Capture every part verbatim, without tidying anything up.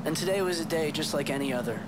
And today was a day just like any other.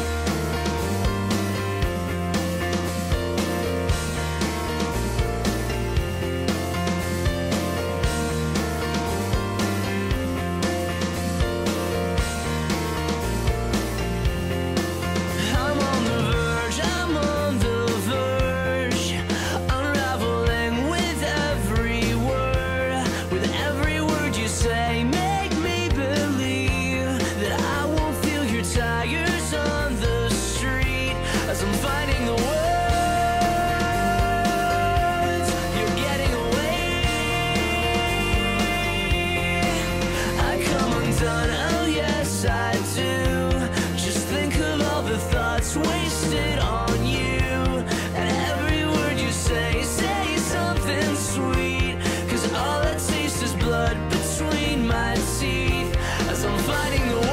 Wasted on you, and every word you say, say something sweet, cause all I taste is blood between my teeth, as I'm fighting the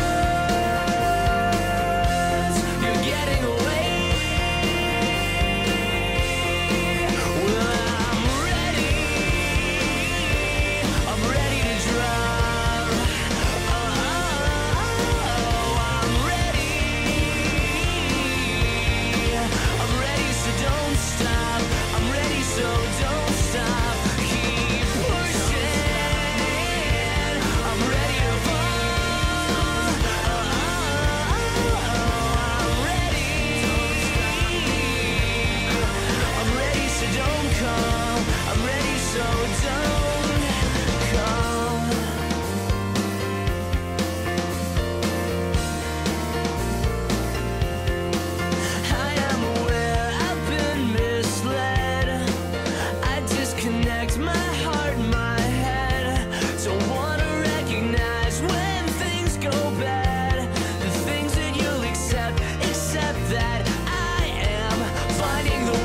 words, you're getting away. Well, I'm ready, I'm ready to drop. Oh, I'm ready. I'm ready, so don't stop. I'm ready, so don't stop. Keep pushing. I'm ready to fall. I'm ready. I'm ready, so don't call. I'm ready, so don't call. I am aware I've been misled. I disconnect my heart, my head. Don't wanna recognize when things go bad. The things that you'll accept, accept that I am finding the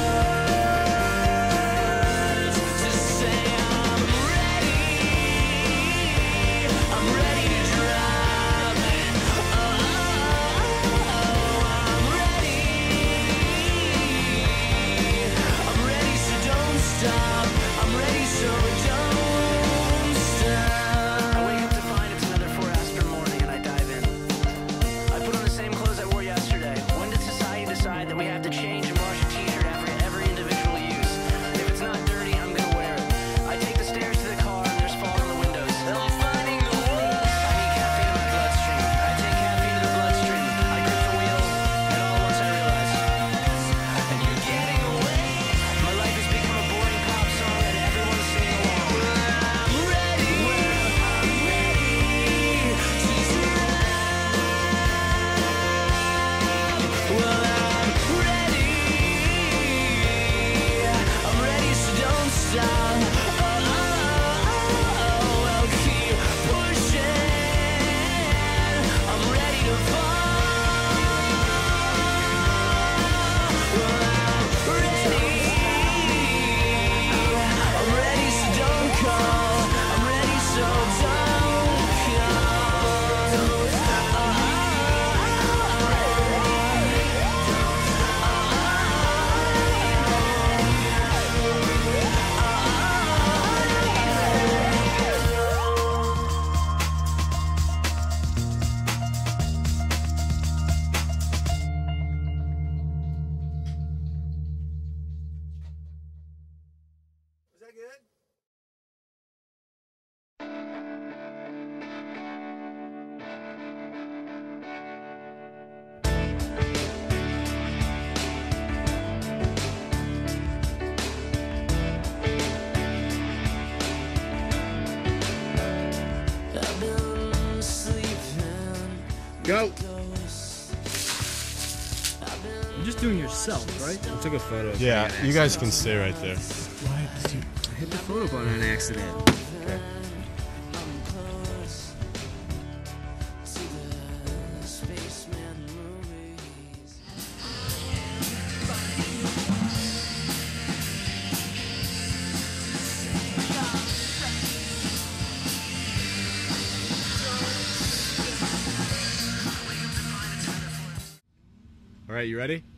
words to say I'm ready. I'm ready to drop. Oh, I'm ready. I'm ready, so don't stop. I'm ready, so don't stop. I wake up to find it's another four aspirin morning and I dive in. I put on the same clothes I wore yesterday. When did society decide that we have to change and wash a t-shirt after every individual use? If it's not dirty, I'm gonna wear it. I take the stairs to the car and there's fog on the windows. I'm finding the words. I need caffeine in my bloodstream. I take caffeine to the bloodstream. I grip the wheel, and all at once I realize, And you're getting away. my life has become a boring pop song and everyone's singing along. I'm ready. I'm ready to drive. Well, I'm ready. I'm ready, so don't stop. Oh, oh, oh, I'll keep pushing. I'm ready to fall. Well, I'm ready. I'm ready, so don't call. I'm ready, so don't Was that good? I've been sleeping. Go. You're just doing yourself, right? I took a photo. Yeah, you guys can stay right there. I hit the photo button on accident. Okay. All right, you ready?